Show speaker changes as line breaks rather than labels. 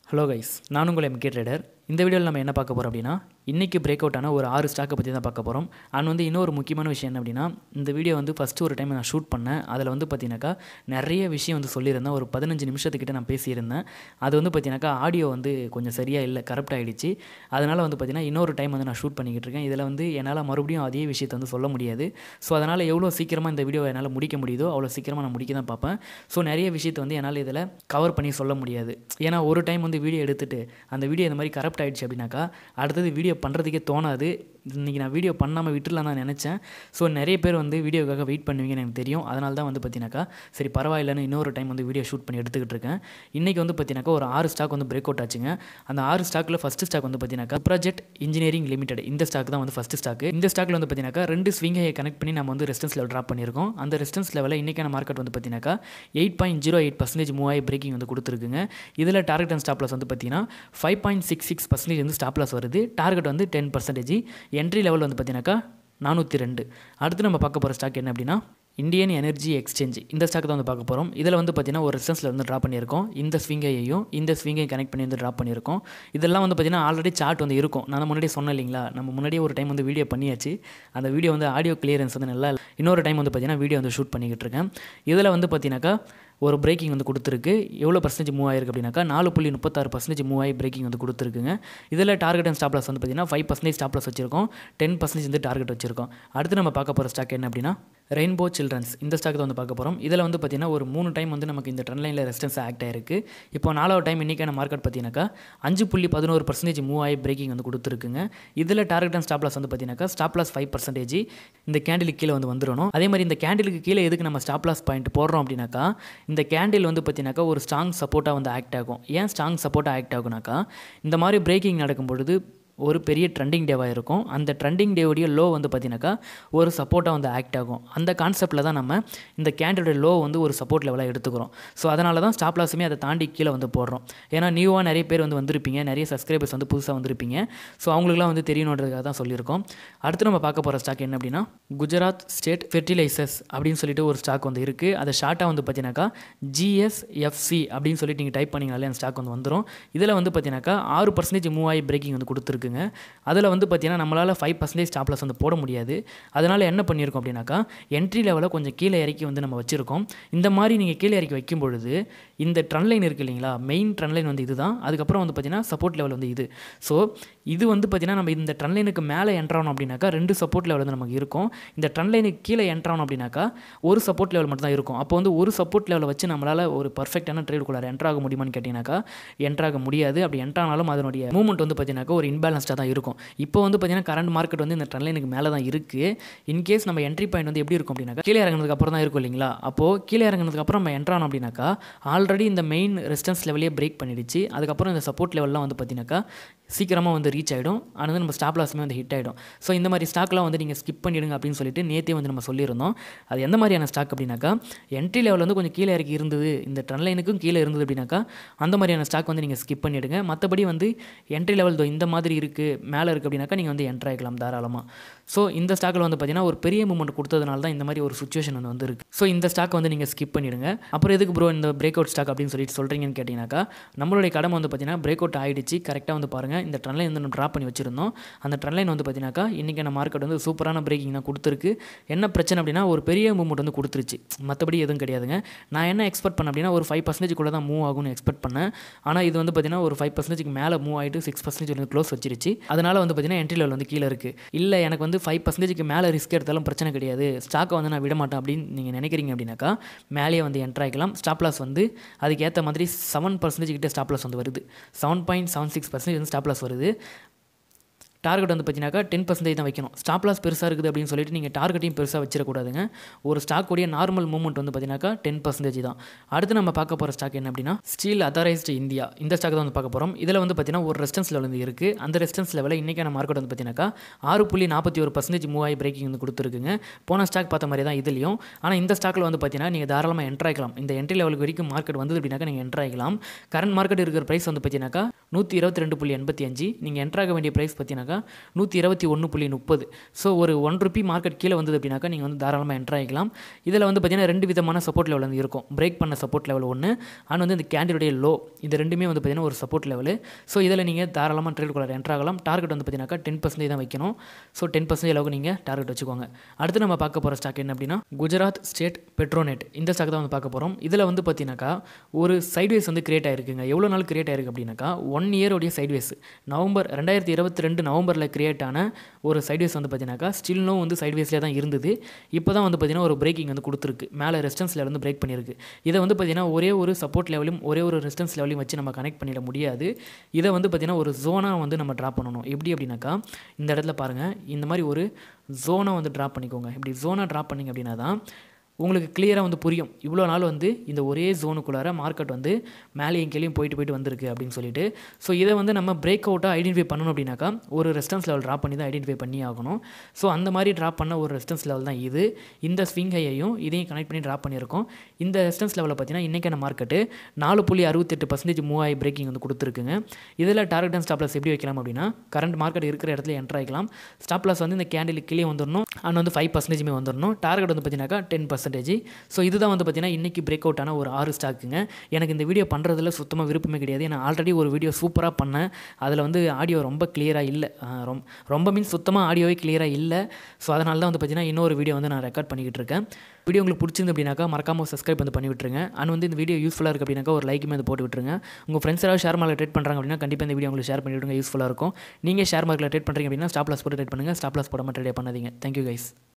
Hello guys, நான் உங்கள் MK.Trader. இந்த வீடியோவில் நம்ம என்ன பார்க்க போகிறோம் அப்படின்னா, இன்றைக்கி பிரேக் அவுட் ஆன ஒரு 6 ஸ்டாக்கை பற்றி தான் பார்க்க போகிறோம். அண்ட் இன்னொரு முக்கியமான விஷயம் என்ன அப்படின்னா, இந்த வீடியோ ஃபஸ்ட்டு ஒரு டைம் நான் ஷூட் பண்ணேன். அதில் பார்த்தீங்கன்னாக்கா நிறைய விஷயம் சொல்லியிருந்தேன். ஒரு 15 நிமிஷத்துக்கிட்ட நான் பேசியிருந்தேன். அது பார்த்தீங்கன்னாக்கா ஆடியோ கொஞ்சம் சரியாக இல்லை, கரப்ட் ஆகிடுச்சு. அதனால் பார்த்தீங்கன்னா இன்னொரு டைம் நான் ஷூட் பண்ணிக்கிட்டு இருக்கேன். இதில் என்னால் மறுபடியும் அதே விஷயத்தை சொல்ல முடியாது. ஸோ அதனால் எவ்வளோ சீக்கிரமாக இந்த வீடியோ என்னால் முடிக்க முடியுதோ அவ்வளோ சீக்கிரமாக நான் முடிக்க தான் பார்ப்பேன். ஸோ நிறைய விஷயத்தை என்னால் இதில் கவர் பண்ணி சொல்ல முடியாது. ஏன்னா ஒரு டைம் வீடியோ எடுத்துகிட்டு அந்த வீடியோ இந்த மாதிரி கரப்ட் ஆகிடுச்சு அப்படின்னாக்கா அடுத்தது வீடியோ பண்ணுறதுக்கே தோணாது. இன்றைக்கி நான் வீடியோ பண்ணாமல் விட்டுலாம் நான் நினச்சேன். ஸோ நிறைய பேர் வீடியோக்காக வெயிட் பண்ணுவீங்கன்னு எனக்கு தெரியும். அதனால தான் பார்த்தீங்கன்னாக்கா சரி பரவாயில்லைன்னு இன்னொரு டைம் வீடியோ ஷூட் பண்ணி எடுத்துக்கிட்டு இருக்கேன். இன்றைக்கி பார்த்தீங்கன்னாக்கா ஒரு 6 ஸ்டாக் பிரேக் அவுட் ஆச்சுங்க. அந்த 6 ஸ்டாக்கில் ஃபஸ்ட்டு ஸ்டாக் பார்த்தீங்கன்னாக்கா ப்ராஜெக்ட் இன்ஜினியரிங் லிமிடெட். இந்த ஸ்டாக் தான் ஃபஸ்ட்டு ஸ்டாக். இந்த ஸ்டாக்கில் பார்த்தீங்கன்னாக்கா 2 ஸ்விங்கை கனெக்ட் பண்ணி நம்ம ரெசிஸ்டன்ஸ் லெவல் ட்ராப் பண்ணியிருக்கோம். அந்த ரெசிஸ்டன்ஸ் லெவலில் இன்றைக்கான மார்க்கெட் பார்த்தீங்கன்னாக்கா 8.08% மூவ் ஆகி பிரேக்கிங் கொடுத்துருக்குங்க. இதில் டார்கெட் அண்ட் ஸ்டாப் லாஸ் பார்த்தீங்கன்னா 5.66% ஸ்டாப் லாஸ் வருது. டார்கெட் 10%. என்ட்ரி லெவல் பார்த்தீங்கன்னாக்கா 402. அடுத்து நம்ம பார்க்க போகிற ஸ்டாக் என்ன அப்படின்னா, இந்தியன் எனர்ஜி எக்ஸ்சேஞ்ச். இந்த ஸ்டாக் தான் பார்க்க போகிறோம். இதில் பார்த்தீங்கன்னா ஒரு ரெசிஸ்டன்ஸில் ட்ராப் பண்ணியிருக்கோம். இந்த ஸ்விங்கையும் கனெக்ட் பண்ணி ட்ராப் பண்ணியிருக்கோம். இதெல்லாம் பார்த்தீங்கன்னா ஆல்ரெடி சார்ட் இருக்கும். நான் முன்னாடியே சொன்னேன் இல்லைங்களா, நம்ம முன்னாடியே ஒரு டைம் வீடியோ பண்ணியாச்சு. அந்த வீடியோ ஆடியோ கிளியரன்ஸ் நல்லா இன்னொரு டைம் பார்த்தீங்கன்னா வீடியோ ஷூட் பண்ணிக்கிட்டு இருக்கேன். இதில் பார்த்தீங்கன்னாக்கா ஒரு பிரேக்கிங் கொடுத்துருக்கு. எவ்வளோ பர்சன்டேஜ் மூவ் ஆயிருக்கு அப்படின்னாக்கா 4.36% மூவ் ஆகி பிரேக்கிங் கொடுத்துருக்குங்க. இதில் டார்கெட் அண்ட் ஸ்டாப் லாஸ் பார்த்தீங்கன்னா 5% ஸ்டாப் லாஸ் வச்சிருக்கோம், 10% டார்கெட் வச்சிருக்கோம். அடுத்து நம்ம பார்க்க போகிற ஸ்டாக் என்ன அப்படின்னா, ரெயின்போ சில்ட்ரன்ஸ். இந்த ஸ்டாக் தான் பார்க்க போகிறோம். இதில் பார்த்தீங்கன்னா ஒரு 3 டைம் நமக்கு இந்த ட்ரெண்ட் லைனில் ரெசிஸ்டன்ஸ் ஆக்ட் ஆயிருக்கு. இப்போ 4வது டைம் இன்றைக்கான மார்க்கெட் பார்த்தீங்கன்னாக்கா 5.11% மூவ் ஆகி பிரேக்கிங் கொடுத்துருக்குங்க. இதில் டார்கெட் அண்ட் ஸ்டாப் லாஸ் பார்த்தீங்கன்னாக்கா ஸ்டாப் லாஸ் 5%. இந்த கேண்டிலுக்கு கீழே வந்துடணும். அதே மாதிரி இந்த கேண்டிலுக்கு கீழே எதுக்கு நம்ம ஸ்டாப் லாஸ் பாயிண்ட் போடுறோம் அப்படின்னாக்கா, இந்த கேண்டில் பார்த்தீங்கன்னாக்கா ஒரு ஸ்ட்ராங் சப்போர்ட்டாக ஆக்ட் ஆகும். ஏன் ஸ்ட்ராங் சப்போர்ட்டாக ஆக்ட் ஆகுனாக்கா, இந்த மாதிரி பிரேக்கிங் நடக்கும் பொழுது ஒரு பெரிய ட்ரெண்டிங் டேவாக இருக்கும். அந்த ட்ரெண்டிங் டேவுடைய லோ பார்த்தீங்கன்னாக்கா ஒரு சப்போர்ட்டாக ஆக்ட் ஆகும். அந்த கான்செப்டில் தான் நம்ம இந்த கேண்டிலுடைய லோ ஒரு சப்போர்ட் லெவலாக எடுத்துக்கிறோம். ஸோ அதனால தான் ஸ்டாப் லாஸுமே அதை தாண்டி கீழே போடுறோம். ஏன்னா நியூவாக நிறைய பேர் வந்திருப்பீங்க, நிறைய சப்ஸ்கிரைபர்ஸ் புதுசாக வந்திருப்பீங்க. ஸோ அவங்களுக்குலாம் தெரியணுன்றதுக்காக தான் சொல்லியிருக்கோம். அடுத்து நம்ம பார்க்க போகிற ஸ்டாக் என்ன அப்படின்னா, குஜராத் ஸ்டேட் ஃபெர்டிலைசர்ஸ் அப்படின்னு சொல்லிட்டு ஒரு ஸ்டாக் இருக்குது. அதை ஷார்ட்டாக பார்த்தீங்கன்னாக்கா GSFC அப்படின்னு சொல்லிட்டு நீங்கள் டைப் பண்ணிங்கனாலே அந்த ஸ்டாக் வந்துடும். இதில் பார்த்தீங்கன்னாக்கா 6% மூவ் ஆகி பிரேக்கிங் கொடுத்துருக்கு. அதில் பார்த்தீங்கன்னா நம்மளால் 5% ஸ்டாப் லாஸ் போட முடியாது. அதனால் என்ன பண்ணியிருக்கோம் அப்படின்னாக்கா, என்ட்ரி லெவலில் கொஞ்சம் கீழே இறக்கி நம்ம வச்சுருக்கோம். இந்த மாதிரி நீங்கள் கீழே இறக்கி வைக்கும் பொழுது இந்த ட்ரெண்ட் லைன் இருக்குது இல்லைங்களா, மெயின் ட்ரெண்ட் லைன் இதுதான். அதுக்கப்புறம் பார்த்தீங்கன்னா சப்போர்ட் லெவல் இது. ஸோ இது பார்த்தீங்கன்னா நம்ம இந்த ட்ரெண்ட் லைனுக்கு மேலே என்ட்ராகணும் அப்படின்னாக்கா 2 சப்போர்ட் லெவல் நமக்கு இருக்கும். இந்த ட்ரெண்ட் லைனுக்கு கீழே என்ட்ராகணும் அப்படின்னாக்கா ஒரு சப்போர்ட் லெவல் மட்டும் தான் இருக்கும். அப்போ ஒரு சப்போர்ட் லெவலை வச்சு நம்மளால் ஒரு பர்ஃபெக்டான ட்ரேடுக்குள்ளார என்ட்ராக முடியுமான்னு கேட்டிங்கனாக்கா என்ட்ராக முடியாது. அப்படி என்ட்ரானாலும் அதனுடைய மூவ்மெண்ட் பார்த்தீங்கன்னாக்கா ஒரு இன்பேலன்ஸ்டாக தான் இருக்கும். இப்போ பார்த்தீங்கன்னா கரண்ட் மார்க்கெட் இந்த ட்ரெண்ட் லைனுக்கு மேலே தான் இருக்குது. இன்கேஸ் நம்ம என்ட்ரி பாயிண்ட் எப்படி இருக்கும் அப்படின்னாக்கா, கீழே இறங்கினதுக்கு அப்புறம் தான் இருக்கும் இல்லைங்களா. அப்போது கீழே இறங்கினதுக்கு அப்புறம் நம்ம என்ட்ரானோம் அப்படின்னாக்கா ஆல்ரெடி இந்த மெயின் ரெசிஸ்டன்ஸ் லெவலே பிரேக் பண்ணிடுச்சு. அதுக்கப்புறம் இந்த சப்போர்ட் லெவல்லாம் பார்த்தீங்கன்னாக்கா சீக்கிரமாக ரீச் ஆகிடும். ஆனால் நம்ம ஸ்டாப் லாஸுமே ஹிட் ஆகிடும். ஸோ இந்த மாதிரி ஸ்டாக்லாம் நீங்கள் ஸ்கிப் பண்ணிடுங்க அப்படின்னு சொல்லிட்டு நேற்றே நம்ம சொல்லியிருந்தோம். அது எந்த மாதிரியான ஸ்டாக் அப்படின்னாக்கா, என்ட்ரி லெவல் கொஞ்சம் கீழே இறக்கி இருந்தது, இந்த ட்ரெண்ட் லைனுக்கும் கீழே இருந்தது அப்படின்னாக்கா அந்த மாதிரியான ஸ்டாக் நீங்கள் ஸ்கிப் பண்ணிவிடுங்க. மற்றபடி என்ட்ரி லெவல் இந்த மாதிரி இருக்குது, மேலே இருக்குது அப்படின்னாக்கா நீங்கள் என்ட்ரு ஆகிக்கலாம் தாராளமாக. ஸோ இந்த ஸ்டாக்கில் பார்த்தீங்கன்னா ஒரு பெரிய மூவ்மெண்ட் கொடுத்ததுனால தான் இந்த மாதிரி ஒரு சுச்சுவேஷன் இருக்குது. ஸோ இந்த ஸ்டாக் நீங்கள் ஸ்கிப் பண்ணிவிடுங்க. அப்புறம் எதுக்கு ப்ரோ இந்த பிரேக் அவுட் ஸ்டாக் அப்படின்னு சொல்லிட்டு சொல்கிறீங்கன்னு கேட்டிங்கனாக்கா, நம்மளுடைய கடமை பார்த்தீங்கன்னா பிரேக் அவுட் ஆகிடுச்சு. கரெக்டாக பாருங்கள், இந்த ட்ரெண்ட் லைன் நம்ம ட்ராப் பண்ணி வச்சிருந்தோம். அந்த ட்ரெண்ட் லைன் பார்த்தீங்கன்னாக்கா இன்றைக்கான மார்க்கெட் சூப்பரான பிரேக்கிங் தான் கொடுத்துருக்கு. என்ன பிரச்சனை அப்படின்னா, ஒரு பெரிய மூவ்மெண்ட் கொடுத்துருச்சு, மற்றபடி எதுவும் கிடையாதுங்க. நான் என்ன எக்ஸ்பெக்ட் பண்ணேன் அப்படின்னா ஒரு 5% தான் மூவ் ஆகும்னு எக்ஸ்பெக்ட் பண்ணேன். ஆனால் இது பார்த்தீங்கன்னா ஒரு 5% மேலே மூவ் ஆகிட்டு 6% க்ளோஸ் வச்சிருச்சு. அதனால் பார்த்தீங்கன்னா என்ட்ரி லெவல் கீழே இருக்குது. இல்லை எனக்கு 5% மேலே ரிஸ்க் எடுத்தாலும் பிரச்சனை கிடையாது, ஸ்டாக்கை நான் விட மாட்டேன் அப்படின்னு நீங்கள் நினைக்கிறீங்க அப்படின்னாக்கா மேலேயே என்ட்ரு ஆகிக்கலாம். ஸ்டாப் லாஸ் அதுக்கு ஏற்ற மாதிரி 7% கிட்ட ஸ்டாப் லாஸ் வருது. 7.76% ஸ்டாப் லாஸ் வருது. டார்கெட் பார்த்தீங்கன்னாக்கா 10% தான் வைக்கணும். ஸ்டாப் லாஸ் பெருசாக இருக்குது அப்படின்னு சொல்லிட்டு நீங்கள் டார்கெட்டையும் பெருசாக வச்சிடக்கூடாதுங்க. ஒரு ஸ்டாக்குடைய நார்மல் மூவ்மெண்ட் பார்த்தீங்கன்னாக்கா 10% தான். அடுத்து நம்ம பார்க்க போகிற ஸ்டாக் என்ன அப்படின்னா, ஸ்டீல் அத்தாரைஸ்டு இந்தியா. இந்த ஸ்டாக் தான் பார்க்க போகிறோம். இதில் பார்த்தீங்கன்னா ஒரு ரெசிஸ்டன்ஸ் லெவல் இருக்குது. அந்த ரெசிஸ்டன்ஸ் லெவலில் இன்றைக்கான மார்க்கெட் பார்த்தீங்கன்னாக்கா 6.41% மூவ் ஆகி பிரேக்கிங் கொடுத்துருக்குங்க. போன ஸ்டாக் பார்த்த மாதிரி தான் இதுலையும். ஆனால் இந்த ஸ்டாக்கில் பார்த்தீங்கன்னா நீங்கள் தாராளமாக என்ட்ரு ஆகிக்கலாம். இந்த என்ட்ரி லெவலுக்கு வரைக்கும் மார்க்கெட் அப்படின்னாக்கா நீங்கள் என்ட்ரு ஆகிக்கலாம். கரண்ட் மார்க்கெட் இருக்கிற ப்ரைஸ் பார்த்தீங்கன்னாக்கா 122.85. நீங்கள் என்ட்ரு ஆக வேண்டிய ப்ரைஸ் பார்த்தீங்கன்னாக்கா பார்த்தீங்கன்னாக்கா 121.30. ஸோ ஒரு ₹1 மார்க்கெட் கீழே வந்தது அப்படின்னாக்கா நீங்கள் வந்து தாராளமாக என்ட்ரு ஆகிக்கலாம். இதில் வந்து பார்த்தீங்கன்னா 2 விதமான சப்போர்ட் லெவல் வந்து இருக்கும். பிரேக் பண்ண சப்போர்ட் லெவல் ஒன்று, அண்ட் வந்து இந்த கேண்டிலுடைய லோ, இது ரெண்டுமே வந்து பார்த்தீங்கன்னா ஒரு சப்போர்ட் லெவலு. ஸோ இதில் நீங்கள் தாராளமாக ட்ரேடுக்குள்ளே என்ட்ரு ஆகலாம். டார்கெட் வந்து பார்த்தீங்கன்னாக்கா 10% தான் வைக்கணும். ஸோ 10% அளவுக்கு நீங்கள் டார்கெட் வச்சுக்கோங்க. அடுத்து நம்ம பார்க்க போகிற ஸ்டாக் என்ன அப்படின்னா குஜராத் ஸ்டேட் பெட்ரோநெட். இந்த ஸ்டாக் தான் வந்து பார்க்க போகிறோம். இதில் வந்து பார்த்தீங்கன்னாக்கா ஒரு சைட்வேஸ் வந்து கிரியேட் ஆகிருக்குங்க. எவ்வளோ நாள் கிரியேட் ஆகிருக்கு அப்படின்னாக்கா 1 இயரோடைய சைட்வேஸ். 2022 நவம்பரில் கிரியேட் ஆன ஒரு சைட்வேஸ் வந்து பார்த்தீங்கன்னாக்கா ஸ்டில்லும் வந்து சைட்வேஸ்லேயே தான் இருந்தது. இப்போ தான் வந்து பார்த்தீங்கன்னா ஒரு பிரேக்கிங் வந்து கொடுத்துருக்கு. மேலே ரெசிஸ்டன்ஸ் லெவல் வந்து பிரேக் பண்ணியிருக்கு. இதை வந்து பார்த்தீங்கன்னா ஒரே ஒரு சப்போர்ட் லெவலும் ஒரே ஒரு ரெசிஸ்டன்ஸ் லெவலையும் வச்சு நம்ம கனெக்ட் பண்ணிட முடியாது. இதை வந்து பார்த்தீங்கன்னா ஒரு ஜோனாக வந்து நம்ம ட்ரா பண்ணணும். எப்படி அப்படின்னாக்கா இந்த இடத்துல பாருங்கள், இந்த மாதிரி ஒரு ஜோனை வந்து ட்ரா பண்ணிக்கோங்க. இப்படி ஜோனை ட்ரா பண்ணிங்க அப்படின்னா தான் உங்களுக்கு கிளியராக வந்து புரியும். இவ்வளோ நாள் வந்து இந்த ஒரே ஜோனுக்குள்ளார மார்க்கெட் வந்து மேலேயும் கீழேயும் போயிட்டு வந்திருக்கு அப்படின்னு சொல்லிட்டு. ஸோ இதை வந்து நம்ம பிரேக் அவுட்டாக ஐடென்டிஃபை பண்ணணும் அப்படின்னாக்கா ஒரு ரெசிஸ்டன்ஸ் லெவல் ட்ரா பண்ணி தான் ஐடென்டிஃபை பண்ணி ஆகணும். ஸோ அந்த மாதிரி ட்ரா பண்ண ஒரு ரெசிஸ்டன்ஸ் லெவல் தான் இது. இந்த ஸ்விங் ஹையையும் இதையும் கனெக்ட் பண்ணி ட்ரா பண்ணியிருக்கோம். இந்த ரெசிஸ்டன்ஸ் லெவலில் பார்த்தீங்கன்னா இன்றைக்கான மார்க்கெட்டு 4.68% மூவ் ஆகி பிரேக்கிங் வந்து கொடுத்துருக்குங்க. இதில் டார்கெட் அண்ட் ஸ்டாப் லாஸ் எப்படி வைக்கலாம் அப்படின்னா கரண்ட் மார்க்கெட் இருக்கிற இடத்துல என்ட்ரு ஆகிக்கலாம். ஸ்டாப் லாஸ் வந்து இந்த கேண்டில் கீழே வந்துடணும், அண்ட் வந்து 5% வந்துடணும். டார்கெட் வந்து பார்த்தீங்கன்னாக்கா 10%. ஸோ இதுதான் வந்து பார்த்தீங்கன்னா இன்றைக்கி பிரேக் அவுட் ஆன ஒரு 6 ஸ்டாக்குங்க. எனக்கு இந்த வீடியோ பண்ணுறதுல சுத்தமாக விருப்பமே கிடையாது. ஏன்னா ஆல்ரெடி ஒரு வீடியோ சூப்பராக பண்ணேன். அதில் வந்து ஆடியோ ரொம்ப கிளியராக இல்லை. ரொம்ப மீன்ஸ் சுத்தமாக ஆடியோவே கிளியராக இல்லை. ஸோ அதனால தான் வந்து பார்த்தீங்கன்னா இன்னொரு வீடியோ வந்து நான் ரெக்கார்ட் பண்ணிக்கிட்டு இருக்கேன். வீடியோ உங்களுக்கு பிடிச்சிருந்து அப்படின்னாக்கா மறக்காமல் சப்ஸ்கிரைப் வந்து பண்ணி விட்டுருங்க. அண்ட் வந்து இந்த வீடியோ யூஸ்ஃபுல்லாக இருக்குது அப்படின்னாக்கா ஒரு லைக்குமே வந்து போட்டு விட்டுருங்க. உங்கள் ஃப்ரெண்ட்ஸ் யாராவது ஷேர் மார்க்கெட் ட்ரேட் பண்ணுறாங்க அப்படின்னா கண்டிப்பாக இந்த வீடியோ உங்களுக்கு ஷேர் பண்ணி விடுங்க. யூஸ்ஃபுல்லாக இருக்கும். நீங்கள் ஷேர் மார்க்கெட்டில் ட்ரேட் பண்ணுறீங்க அப்படின்னா ஸ்டாப் லாஸ் போட்டு ட்ரேட் பண்ணுங்கள். ஸ்டாப் லாஸ் போடாமல் ட்ரேட் பண்ணாதீங்க. Thank you guys.